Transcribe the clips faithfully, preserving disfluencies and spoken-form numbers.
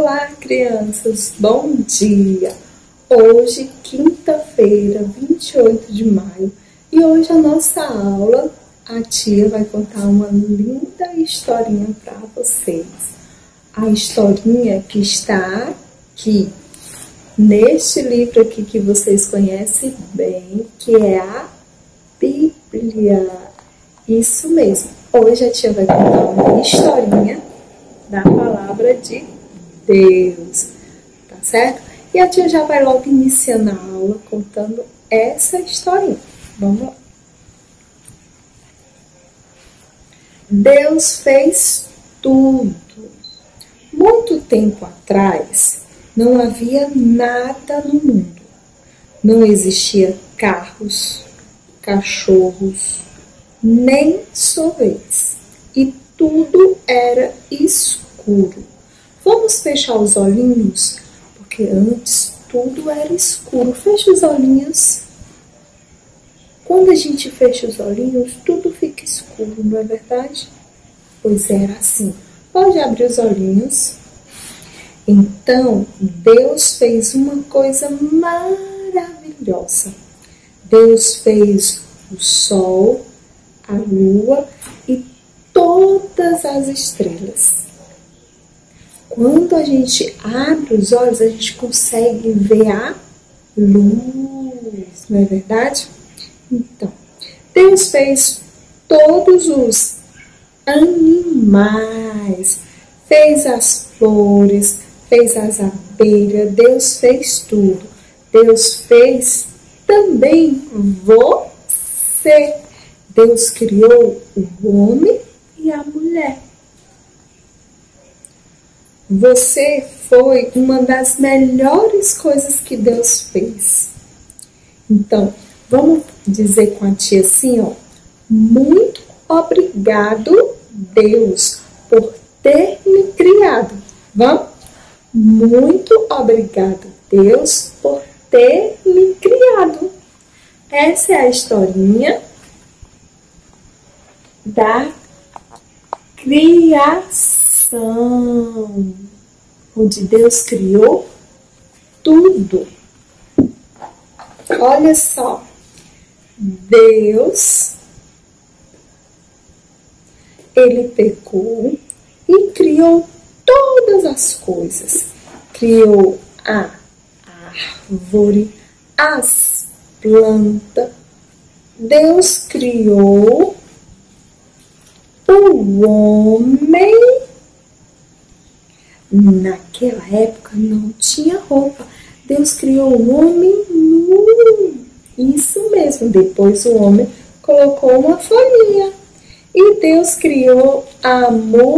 Olá, crianças, bom dia! Hoje, quinta-feira, vinte e oito de maio, e hoje a nossa aula, a tia vai contar uma linda historinha para vocês. A historinha que está aqui, neste livro aqui que vocês conhecem bem, que é a Bíblia. Isso mesmo, hoje a tia vai contar uma historinha da palavra de Deus, tá certo? E a tia já vai logo iniciando a aula contando essa historinha. Vamos lá. Deus fez tudo. Muito tempo atrás, não havia nada no mundo. Não existia carros, cachorros, nem sorvetes. E tudo era escuro. Vamos fechar os olhinhos, porque antes tudo era escuro. Fecha os olhinhos. Quando a gente fecha os olhinhos, tudo fica escuro, não é verdade? Pois era assim. Pode abrir os olhinhos. Então, Deus fez uma coisa maravilhosa. Deus fez o sol, a lua e todas as estrelas. Quando a gente abre os olhos, a gente consegue ver a luz, não é verdade? Então, Deus fez todos os animais, fez as flores, fez as abelhas, Deus fez tudo. Deus fez também você. Deus criou o homem e a mulher. Você foi uma das melhores coisas que Deus fez. Então, vamos dizer com a tia assim, ó. Muito obrigado, Deus, por ter me criado. Vamos? Muito obrigado, Deus, por ter me criado. Essa é a historinha da criação, onde Deus criou tudo. Olha só, Deus, ele pecou e criou todas as coisas. Criou a árvore, as plantas. Deus criou o homem. Naquela época não tinha roupa. Deus criou o homem nu. Isso mesmo. Depois o homem colocou uma folhinha. E Deus criou a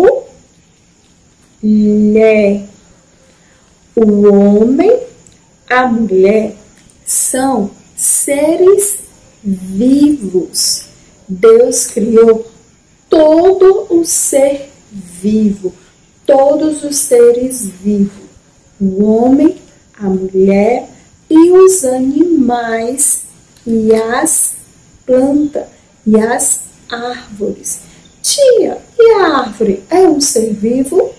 mulher. O homem, a mulher são seres vivos. Deus criou todo o ser vivo, todos os seres vivos, o homem, a mulher e os animais e as plantas e as árvores. Tia, e a árvore é um ser vivo?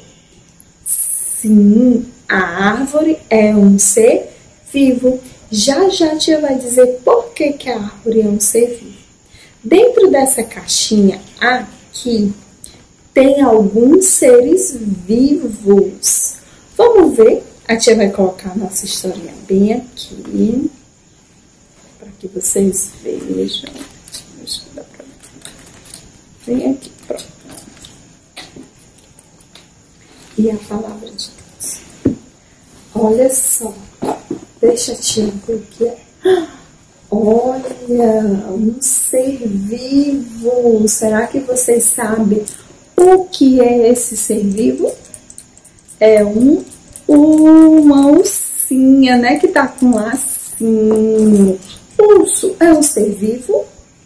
Sim, a árvore é um ser vivo. Já já a tia vai dizer por que que a árvore é um ser vivo. Dentro dessa caixinha aqui tem alguns seres vivos. Vamos ver? A tia vai colocar a nossa historinha bem aqui, para que vocês vejam. Deixa eu dar pra ver. Vem aqui, pronto. E a palavra de Deus. Olha só. Deixa a tia ver aqui. Olha, um ser vivo. Será que vocês sabem o que é esse ser vivo? É um, uma ursinha, né? Que tá com lacinho. Urso é um ser vivo?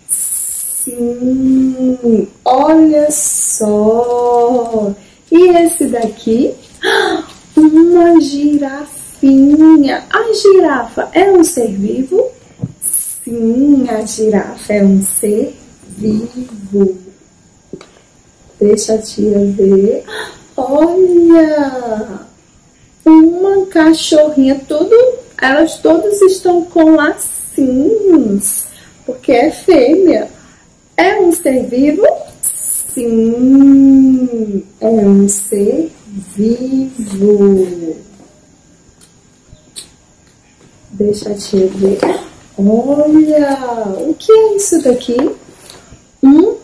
Sim. Olha só. E esse daqui? Uma girafinha. A girafa é um ser vivo? Sim, a girafa é um ser vivo. Deixa a tia ver. Olha! uma cachorrinha, tudo, elas todas estão com lacinhos, porque é fêmea. É um ser vivo? Sim, é um ser vivo. Deixa a tia ver. Olha, o que é isso daqui? Um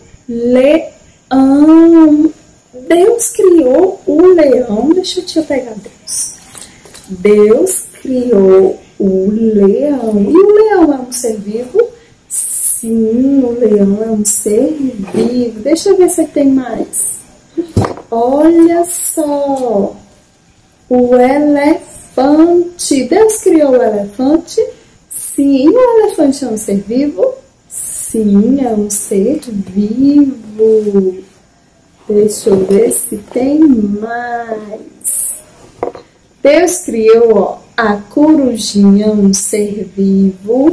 leão. Deus criou o leão. Deixa a tia pegar Deus. Deus criou o leão. E o leão é um ser vivo? Sim, o leão é um ser vivo. Deixa eu ver se tem mais. Olha só. O elefante. Deus criou o elefante? Sim, o elefante é um ser vivo? Sim, é um ser vivo. Deixa eu ver se tem mais. Deus criou, ó, a corujinha, um ser vivo.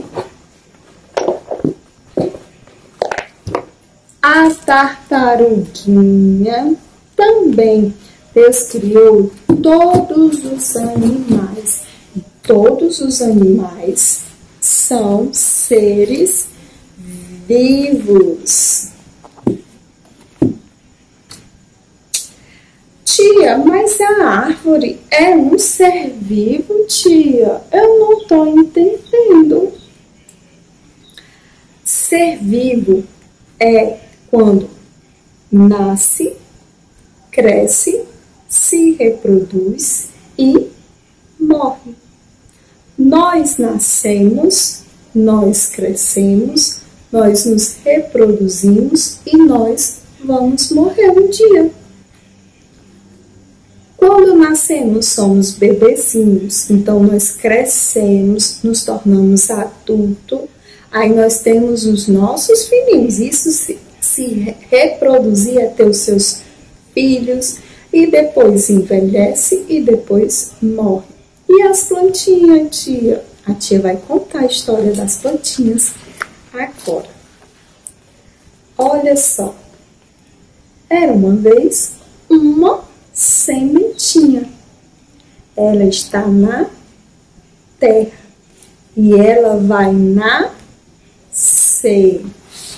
A tartaruguinha também. Deus criou todos os animais. E todos os animais são seres vivos. Tia, mas a árvore é um ser vivo, tia? Eu não estou entendendo. Ser vivo é quando nasce, cresce, se reproduz e morre. Nós nascemos, nós crescemos, nós nos reproduzimos e nós vamos morrer um dia. Quando nascemos, somos bebezinhos, então nós crescemos, nos tornamos adultos, aí nós temos os nossos filhinhos, isso se, se reproduzir é ter os seus filhos, e depois envelhece e depois morre. E as plantinhas, tia? A tia vai contar a história das plantinhas agora. Olha só, era uma vez uma sementinha. Ela está na terra e ela vai nascer.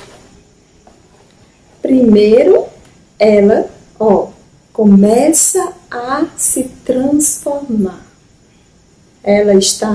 Primeiro, ela, ó, começa a se transformar. Ela está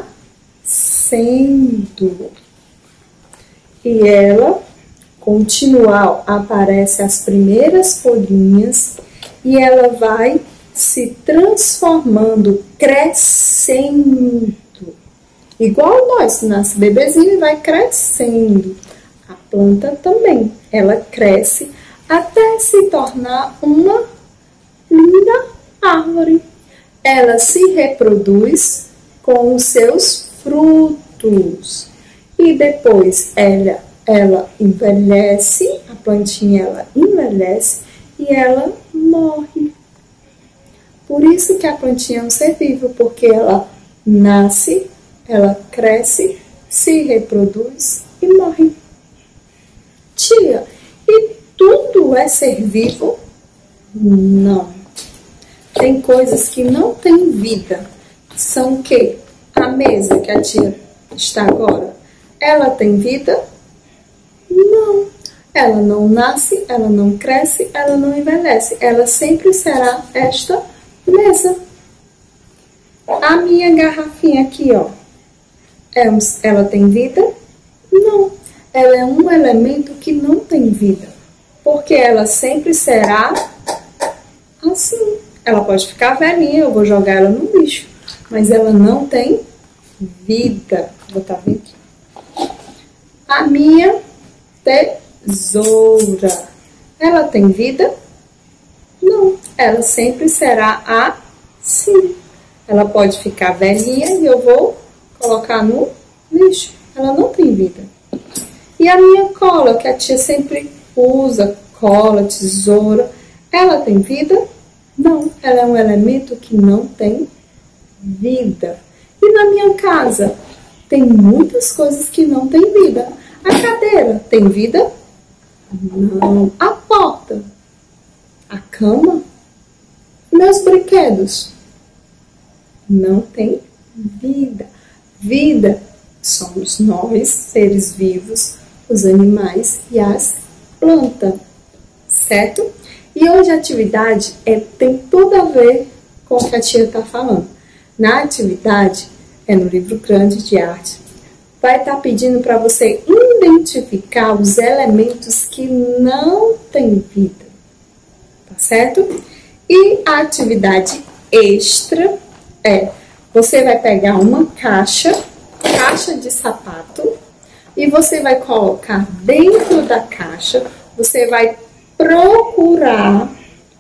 nascendo. E ela continua, aparece as primeiras folhinhas e ela vai se transformando, crescendo. Igual nós, nasce bebezinho e vai crescendo. A planta também, ela cresce até se tornar uma linda árvore. Ela se reproduz com os seus frutos. E depois ela, ela envelhece, a plantinha ela envelhece e ela morre. Por isso que a plantinha é um ser vivo, porque ela nasce, ela cresce, se reproduz e morre. Tia, e tudo é ser vivo? Não. Tem coisas que não têm vida. São o quê? A mesa que a tia está agora, ela tem vida? Não. Ela não nasce, ela não cresce, ela não envelhece. Ela sempre será esta mesa. A minha garrafinha aqui, ó, ela tem vida? Não. Ela é um elemento que não tem vida. Porque ela sempre será assim. Ela pode ficar velhinha, eu vou jogar ela no lixo. Mas ela não tem vida. Vou botar bem aqui. A minha tesoura. Ela tem vida? Não. Ela sempre será assim. Ela pode ficar velhinha e eu vou colocar no lixo. Ela não tem vida. E a minha cola, que a tia sempre usa, cola, tesoura, ela tem vida? Não. Ela é um elemento que não tem vida. E na minha casa, tem muitas coisas que não tem vida. A cadeira tem vida? Não. A porta? A cama? Meus brinquedos? não tem vida. Vida somos nós, seres vivos, os animais e as plantas, certo? E hoje a atividade é, tem tudo a ver com o que a tia está falando. Na atividade, é no livro grande de arte, vai estar tá pedindo para você identificar os elementos que não têm vida, tá certo? E a atividade extra é, você vai pegar uma caixa, caixa de sapato, e você vai colocar dentro da caixa, você vai procurar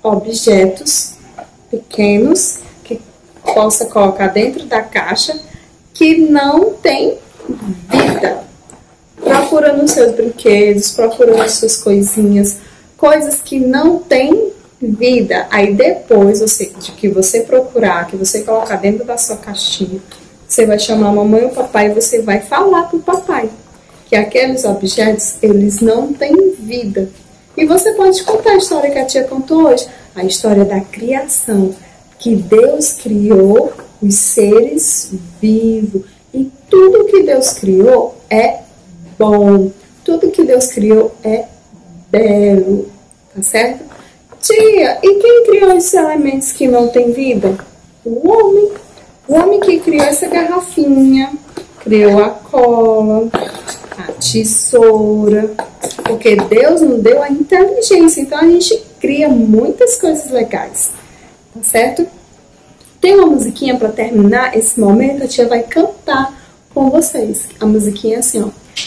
objetos pequenos que possa colocar dentro da caixa que não tem vida. Procura nos seus brinquedos, procura nas suas coisinhas, coisas que não têm vida. Aí depois você, de que você procurar, que você colocar dentro da sua caixinha, você vai chamar a mamãe ou o papai e você vai falar para o papai que aqueles objetos, eles não têm vida. E você pode contar a história que a tia contou hoje, a história da criação, que Deus criou os seres vivos. E tudo que Deus criou é bom. Tudo que Deus criou é belo. Tá certo? Tia, e quem criou esses elementos que não têm vida? O homem. O homem que criou essa garrafinha, criou a cola, a tesoura, porque Deus nos deu a inteligência, então a gente cria muitas coisas legais, tá certo? Tem uma musiquinha para terminar esse momento, a tia vai cantar com vocês. A musiquinha é assim, ó.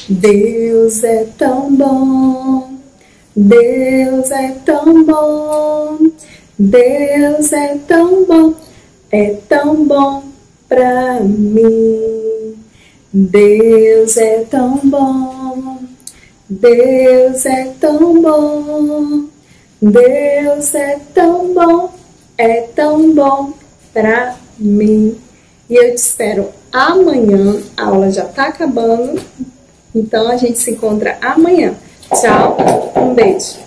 Deus é tão bom, Deus é tão bom, Deus é tão bom, é tão bom pra mim. Deus é tão bom, Deus é tão bom, Deus é tão bom, é tão bom pra mim. E eu te espero amanhã, a aula já tá acabando, então a gente se encontra amanhã. Tchau, um beijo.